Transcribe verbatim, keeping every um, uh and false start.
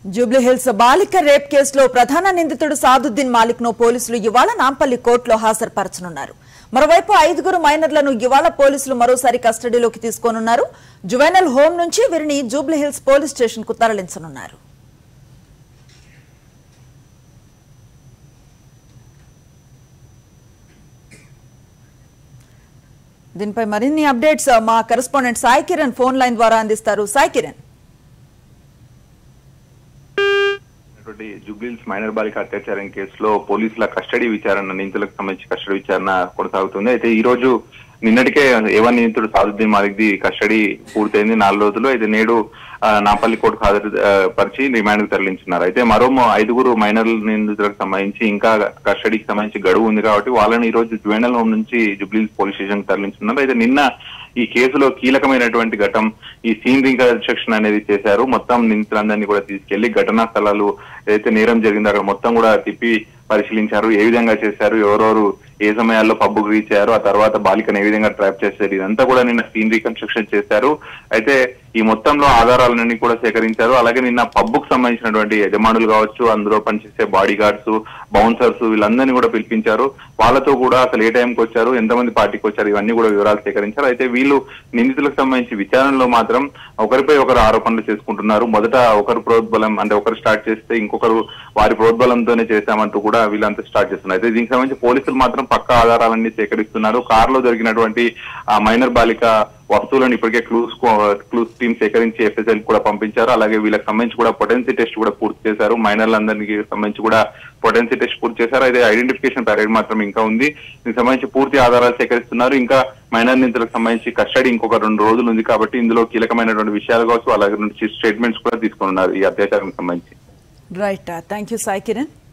Jubilee hills బాలిక rape కేసులో ప్రధాన నిందితుడు సాదుద్దీన్ మాలిక్ ను పోలీసులు ఇవాళ నాంపల్లి కోర్టులో హాజరుపరచనున్నారు. మరోవైపు ఐదుగురు మైనర్లను ఇవాళ పోలీసులు మరోసారి కస్టడీలోకి తీసుకోనున్నారు. జువెనల్ హోమ్ నుంచి వీరిని జూబ్లీ హిల్స్ పోలీస్ స్టేషన్ కు తరలించనున్నారు. దీనిపై మరిన్ని అప్డేట్స్ మా correspondent Sai Kiran phone line ద్వారా అందిస్తారు. సాయి కిరణ్, జూబ్లీ హిల్స్ మైనర్ బాలిక అత్యాచారం కేసులో పోలీసుల కస్టడీ విచారణ నిందితులకు సంబంధించి కస్టడీ విచారణ కొనసాగుతుంది. అయితే ఈ రోజు నిన్నటికే ఏవన్ నిందితుడు సాదుద్దీన్ మాలిక్ ది కస్టడీ పూర్తయింది నాలుగు రోజులు. అయితే నేడు నాంపల్లి కోర్టుకు హాజరు పరిచి రిమాండ్ కు తరలించున్నారు. అయితే మరో ఐదుగురు మైనర్ నిందితులకు సంబంధించి ఇంకా కస్టడీకి సంబంధించి గడువు ఉంది కాబట్టి వాళ్ళని ఈ రోజు జువెనల్ హోమ్ నుంచి జూబ్లీ హిల్స్ పోలీస్ స్టేషన్ కు తరలించున్నారు. అయితే నిన్న ఈ కేసులో కీలకమైనటువంటి ఘటం ఈ సీన్ రీకన్స్ట్రక్షన్ అనేది చేశారు. మొత్తం నిందితులందరినీ కూడా తీసుకెళ్లి ఘటనా స్థలాలు ఏదైతే నేరం జరిగిందో అక్కడ మొత్తం కూడా తిప్పి పరిశీలించారు. ఏ విధంగా చేశారు, ఎవరెవరు ఏ సమయాల్లో పబ్బుకు రీచ్ అయ్యారు, ఆ తర్వాత బాలికను ఏ విధంగా ట్రాప్ చేశారు, ఇదంతా కూడా నిన్న సీన్ రీకన్స్ట్రక్షన్ చేశారు. అయితే ఈ మొత్తంలో ఆధారాలన్నీ కూడా సేకరించారు. అలాగే నిన్న పబ్బుకు సంబంధించినటువంటి యజమానులు కావచ్చు, అందులో పనిచేసే బాడీ గార్డ్స్, బౌన్సర్స్ వీళ్ళందరినీ కూడా పిలిపించారు. వాళ్ళతో కూడా అసలు ఏ టైంకి వచ్చారు, ఎంతమంది పార్టీకి వచ్చారు, ఇవన్నీ కూడా వివరాలు సేకరించారు. అయితే వీళ్ళు నిందితులకు సంబంధించి విచారణలో మాత్రం ఒకరిపై ఒకరు ఆరోపణలు చేసుకుంటున్నారు. మొదట ఒకరు ప్రోద్బలం అంటే ఒకరు స్టార్ట్ చేస్తే ఇంకొకరు వారి ప్రోద్బలంతోనే చేశామంటూ కూడా వీళ్ళంతా స్టార్ట్ చేస్తున్నారు. అయితే దీనికి సంబంధించి పోలీసులు మాత్రం పక్కా ఆధారాలన్నీ సేకరిస్తున్నారు. కారులో దొరికినటువంటి ఆ మైనర్ బాలిక వస్తువులను ఇప్పటికే క్లూస్ క్లూస్ టీమ్ సేకరించి ఎఫ్ఎస్ఎల్ కూడా పంపించారు. అలాగే వీళ్ళకి సంబంధించి కూడా పొటెన్సీ టెస్ట్ కూడా పూర్తి చేశారు. మైనర్లందరికీ సంబంధించి కూడా పొటెన్సీ టెస్ట్ పూర్తి చేశారు. అయితే ఐడెంటిఫికేషన్ పీరియడ్ మాత్రం ఇంకా ఉంది. దీనికి సంబంధించి పూర్తి ఆధారాలు సేకరిస్తున్నారు. ఇంకా మైనర్ నిందితులకు సంబంధించి కస్టడీ ఇంకొక రెండు రోజులు ఉంది కాబట్టి ఇందులో కీలకమైనటువంటి విషయాలు కావచ్చు, అలాగే నుంచి స్టేట్మెంట్స్ కూడా తీసుకున్నారు ఈ అత్యాచారానికి సంబంధించి. Right, thank you Sai Kiran.